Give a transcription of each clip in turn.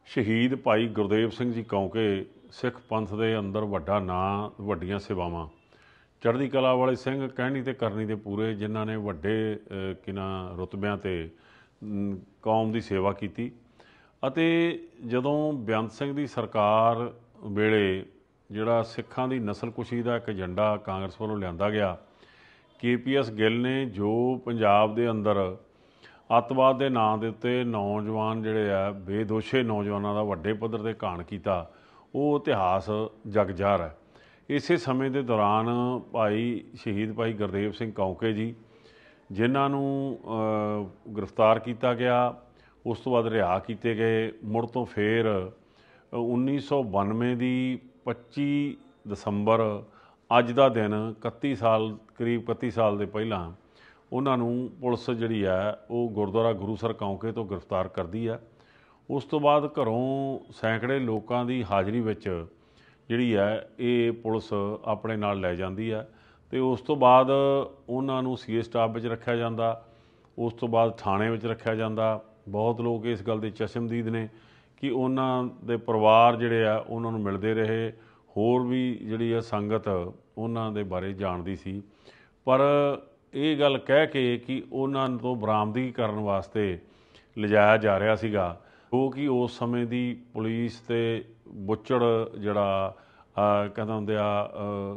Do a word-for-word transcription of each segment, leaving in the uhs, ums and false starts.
शहीद भाई गुरदेव सिंह जी कौंके सिख पंथ के अंदर वड्डा नां वड्डियां सेवावां चढ़दी कला वाले सिंह कहनी ते करनी दे पूरे जिन्हां ने वड्डे किना रुतबियां ते कौम की सेवा की। ਅਤੇ ਜਦੋਂ ਬੇਅੰਤ ਸਿੰਘ ਦੀ ਸਰਕਾਰ ਵੇਲੇ ਜਿਹੜਾ ਸਿੱਖਾਂ ਦੀ ਨਸਲਕੁਸ਼ੀ ਦਾ ਇੱਕ ਏਜੰਡਾ ਕਾਂਗਰਸ ਵੱਲੋਂ ਲਿਆਂਦਾ ਗਿਆ, ਕੇ ਪੀ ਐਸ ਗਿੱਲ ਨੇ ਜੋ ਪੰਜਾਬ ਦੇ ਅੰਦਰ ਅੱਤਵਾਦ ਦੇ ਨਾਂ ਦੇ ਉੱਤੇ ਨੌਜਵਾਨ ਜਿਹੜੇ ਆ ਬੇਦੋਸ਼ੇ ਨੌਜਵਾਨਾਂ ਦਾ ਵੱਡੇ ਪੱਧਰ 'ਤੇ ਘਾਣ ਕੀਤਾ, ਉਹ ਇਤਿਹਾਸ ਜਗਜ਼ਾਹਰ ਹੈ। ਇਸੇ ਸਮੇਂ ਦੇ ਦੌਰਾਨ ਭਾਈ ਸ਼ਹੀਦ ਭਾਈ ਗੁਰਦੇਵ ਸਿੰਘ ਕੌਂਕੇ ਜੀ, ਜਿਨ੍ਹਾਂ ਨੂੰ ਗ੍ਰਿਫਤਾਰ ਕੀਤਾ ਗਿਆ, ਉਸ ਤੋਂ ਬਾਅਦ ਰਿਹਾਅ ਕੀਤੇ ਗਏ, ਮੁੜ ਤੋਂ ਫਿਰ ਉੱਨੀ ਸੌ ਬਾਨਵੇਂ ਦੀ ਪੱਚੀ ਦਸੰਬਰ ਅੱਜ ਦਾ ਦਿਨ ਇਕੱਤੀ ਸਾਲ ਕਰੀਬ ਇਕੱਤੀ ਸਾਲ ਦੇ ਪਹਿਲਾਂ ਉਹਨਾਂ ਨੂੰ ਪੁਲਿਸ ਜਿਹੜੀ ਹੈ ਉਹ ਗੁਰਦੁਆਰਾ ਗੁਰੂਸਰ ਕੌਂਕੇ ਤੋਂ ਗ੍ਰਿਫਤਾਰ ਕਰਦੀ ਹੈ। ਉਸ ਤੋਂ ਬਾਅਦ ਘਰੋਂ ਸੈਂਕੜੇ ਲੋਕਾਂ ਦੀ ਹਾਜ਼ਰੀ ਵਿੱਚ ਜਿਹੜੀ ਹੈ ਇਹ ਪੁਲਿਸ ਆਪਣੇ ਨਾਲ ਲੈ ਜਾਂਦੀ ਹੈ ਅਤੇ ਉਸ ਤੋਂ ਬਾਅਦ ਉਹਨਾਂ ਨੂੰ ਸੀ ਏ ਸਟਾਫ ਵਿੱਚ ਰੱਖਿਆ ਜਾਂਦਾ, ਉਸ ਤੋਂ ਬਾਅਦ ਥਾਣੇ ਵਿੱਚ ਰੱਖਿਆ ਜਾਂਦਾ। ਬਹੁਤ ਲੋਕ ਇਸ ਗੱਲ ਦੇ ਚਸ਼ਮਦੀਦ ਨੇ ਕਿ ਉਹਨਾਂ ਦੇ ਪਰਿਵਾਰ ਜਿਹੜੇ ਆ ਉਹਨਾਂ ਨੂੰ ਮਿਲਦੇ ਰਹੇ, ਹੋਰ ਵੀ ਜਿਹੜੀ ਆ ਸੰਗਤ ਉਹਨਾਂ ਦੇ ਬਾਰੇ ਜਾਣਦੀ ਸੀ, ਪਰ ਇਹ ਗੱਲ ਕਹਿ ਕੇ ਕਿ ਉਹਨਾਂ ਤੋਂ ਬਰਾਮਦਗੀ ਕਰਨ ਵਾਸਤੇ ਲਿਜਾਇਆ ਜਾ ਰਿਹਾ ਸੀਗਾ, ਉਹ ਕਿ ਉਸ ਸਮੇਂ ਦੀ ਪੁਲਿਸ ਤੇ ਬੁੱਚੜ ਜਿਹੜਾ ਕਹਿੰਦਾ ਹੁੰਦੇ ਆ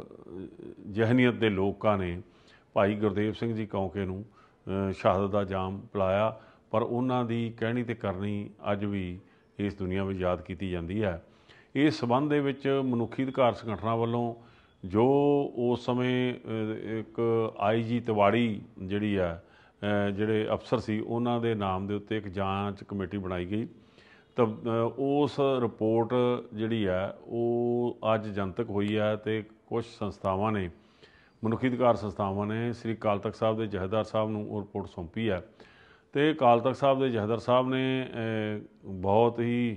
ਜਹਨੀਅਤ ਦੇ ਲੋਕਾਂ ਨੇ ਭਾਈ ਗੁਰਦੇਵ ਸਿੰਘ ਜੀ ਕੌਂਕੇ ਨੂੰ ਸ਼ਹਾਦਤ ਦਾ ਜਾਮ ਪਿਲਾਇਆ, ਪਰ ਉਹਨਾਂ ਦੀ ਕਹਿਣੀ ਤੇ ਕਰਨੀ ਅੱਜ ਵੀ ਇਸ ਦੁਨੀਆ ਵਿੱਚ ਯਾਦ ਕੀਤੀ ਜਾਂਦੀ ਹੈ। ਇਸ ਸੰਬੰਧ ਦੇ ਵਿੱਚ ਮਨੁੱਖੀ ਅਧਿਕਾਰ ਸੰਗਠਨਾਂ ਵੱਲੋਂ ਜੋ ਉਸ ਸਮੇਂ ਇੱਕ ਆਈ ਜੀ ਤਿਵਾੜੀ ਜਿਹੜੀ ਆ ਜਿਹੜੇ ਅਫਸਰ ਸੀ, ਉਹਨਾਂ ਦੇ ਨਾਮ ਦੇ ਉੱਤੇ ਇੱਕ ਜਾਂਚ ਕਮੇਟੀ ਬਣਾਈ ਗਈ ਤਾਂ ਉਸ ਰਿਪੋਰਟ ਜਿਹੜੀ ਹੈ ਉਹ ਅੱਜ ਜਨਤਕ ਹੋਈ ਹੈ ਅਤੇ ਕੁਛ ਸੰਸਥਾਵਾਂ ਨੇ, ਮਨੁੱਖੀ ਅਧਿਕਾਰ ਸੰਸਥਾਵਾਂ ਨੇ ਸ੍ਰੀ ਅਕਾਲ ਤਖ਼ਤ ਸਾਹਿਬ ਦੇ ਜਥੇਦਾਰ ਸਾਹਿਬ ਨੂੰ ਉਹ ਰਿਪੋਰਟ ਸੌਂਪੀ ਹੈ ਅਤੇ ਅਕਾਲ ਤਖ਼ਤ ਸਾਹਿਬ ਦੇ ਜਥੇਦਾਰ ਸਾਹਿਬ ਨੇ ਬਹੁਤ ਹੀ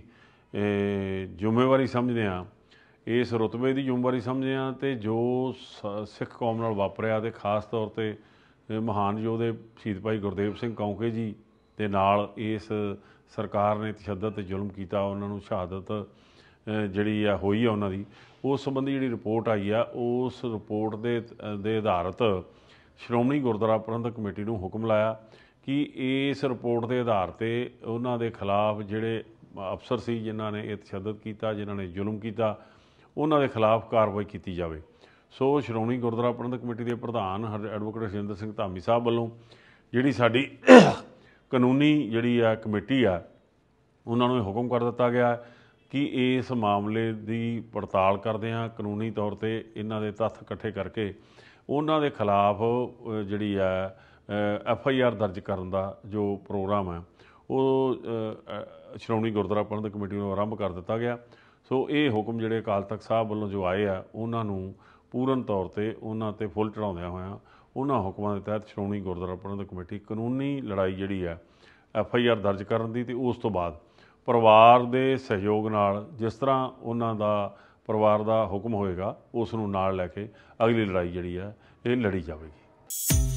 ਜ਼ਿੰਮੇਵਾਰੀ ਸਮਝਦੇ ਹਾਂ, ਇਸ ਰੁਤਬੇ ਦੀ ਜ਼ਿੰਮੇਵਾਰੀ ਸਮਝਦੇ ਹਾਂ ਅਤੇ ਜੋ ਸ ਸਿੱਖ ਕੌਮ ਨਾਲ ਵਾਪਰਿਆ ਅਤੇ ਖ਼ਾਸ ਤੌਰ 'ਤੇ ਮਹਾਨ ਯੋਧੇ ਸ਼ਹੀਦ ਭਾਈ ਗੁਰਦੇਵ ਸਿੰਘ ਕੌਂਕੇ ਜੀ ਦੇ ਨਾਲ ਇਸ ਸਰਕਾਰ ਨੇ ਤਸ਼ੱਦਦ ਅਤੇ ਜ਼ੁਲਮ ਕੀਤਾ, ਉਹਨਾਂ ਨੂੰ ਸ਼ਹਾਦਤ ਜਿਹੜੀ ਆ ਹੋਈ ਆ ਉਹਨਾਂ ਦੀ, ਉਸ ਸੰਬੰਧੀ ਜਿਹੜੀ ਰਿਪੋਰਟ ਆਈ ਆ, ਉਸ ਰਿਪੋਰਟ ਦੇ ਦੇ ਆਧਾਰਿਤ ਸ਼੍ਰੋਮਣੀ ਗੁਰਦੁਆਰਾ ਪ੍ਰਬੰਧਕ ਕਮੇਟੀ ਨੂੰ ਹੁਕਮ ਲਾਇਆ ਕਿ ਇਸ ਰਿਪੋਰਟ ਦੇ ਆਧਾਰ 'ਤੇ ਉਹਨਾਂ ਦੇ ਖਿਲਾਫ ਜਿਹੜੇ ਅਫਸਰ ਸੀ ਜਿਨ੍ਹਾਂ ਨੇ ਇਹ ਤਸ਼ੱਦਦ ਕੀਤਾ, ਜਿਨ੍ਹਾਂ ਨੇ ਜ਼ੁਲਮ ਕੀਤਾ, ਉਹਨਾਂ ਦੇ ਖਿਲਾਫ ਕਾਰਵਾਈ ਕੀਤੀ ਜਾਵੇ। ਸੋ ਸ਼੍ਰੋਮਣੀ ਗੁਰਦੁਆਰਾ ਪ੍ਰਬੰਧਕ ਕਮੇਟੀ ਦੇ ਪ੍ਰਧਾਨ ਐਡਵੋਕੇਟ ਹਰਜਿੰਦਰ ਸਿੰਘ ਧਾਮੀ ਸਾਹਿਬ ਵੱਲੋਂ ਜਿਹੜੀ ਸਾਡੀ ਕਾਨੂੰਨੀ ਜਿਹੜੀ ਆ ਕਮੇਟੀ ਆ, ਉਹਨਾਂ ਨੂੰ ਇਹ ਹੁਕਮ ਕਰ ਦਿੱਤਾ ਗਿਆ ਕਿ ਇਸ ਮਾਮਲੇ ਦੀ ਪੜਤਾਲ ਕਰਦੇ ਹਾਂ, ਕਾਨੂੰਨੀ ਤੌਰ 'ਤੇ ਇਹਨਾਂ ਦੇ ਤੱਥ ਇਕੱਠੇ ਕਰਕੇ ਉਹਨਾਂ ਦੇ ਖਿਲਾਫ ਜਿਹੜੀ ਆ ਐਫ ਆਈ ਆਰ ਦਰਜ ਕਰਨ ਦਾ ਜੋ ਪ੍ਰੋਗਰਾਮ ਹੈ ਉਹ ਸ਼੍ਰੋਮਣੀ ਗੁਰਦੁਆਰਾ ਪ੍ਰਬੰਧਕ ਕਮੇਟੀ ਨੂੰ ਆਰੰਭ ਕਰ ਦਿੱਤਾ ਗਿਆ। ਸੋ ਇਹ ਹੁਕਮ ਜਿਹੜੇ ਅਕਾਲ ਤਖ਼ਤ ਸਾਹਿਬ ਵੱਲੋਂ ਜੋ ਆਏ ਆ, ਉਹਨਾਂ ਨੂੰ ਪੂਰਨ ਤੌਰ 'ਤੇ ਉਹਨਾਂ 'ਤੇ ਫੁੱਲ ਚੜ੍ਹਾਉਂਦਿਆਂ ਹੋਇਆਂ ਉਹਨਾਂ ਹੁਕਮਾਂ ਦੇ ਤਹਿਤ ਸ਼੍ਰੋਮਣੀ ਗੁਰਦੁਆਰਾ ਪ੍ਰਬੰਧਕ ਕਮੇਟੀ ਕਾਨੂੰਨੀ ਲੜਾਈ ਜਿਹੜੀ ਹੈ ਐਫ ਆਈ ਆਰ ਦਰਜ ਕਰਨ ਦੀ, ਅਤੇ ਉਸ ਤੋਂ ਬਾਅਦ ਪਰਿਵਾਰ ਦੇ ਸਹਿਯੋਗ ਨਾਲ ਜਿਸ ਤਰ੍ਹਾਂ ਉਹਨਾਂ ਦਾ ਪਰਿਵਾਰ ਦਾ ਹੁਕਮ ਹੋਏਗਾ ਉਸ ਨੂੰ ਨਾਲ ਲੈ ਕੇ ਅਗਲੀ ਲੜਾਈ ਜਿਹੜੀ ਹੈ ਇਹ ਲੜੀ ਜਾਵੇਗੀ।